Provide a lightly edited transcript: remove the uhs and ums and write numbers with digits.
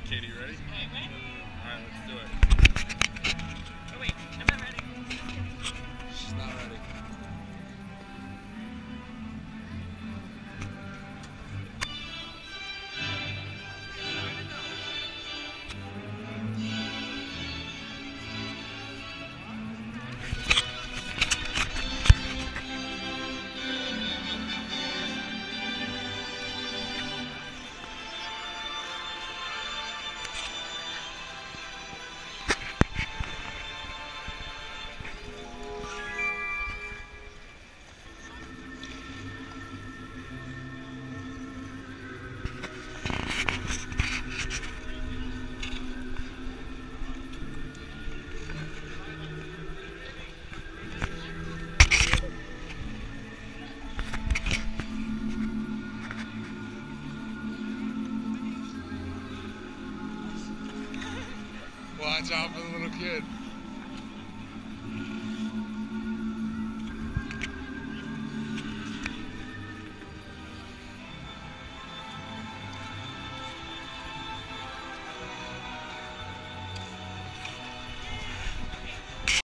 Katie, ready? Okay. Alright, let's do it. Oh wait, I'm not ready. She's not ready. Watch out for the little kid.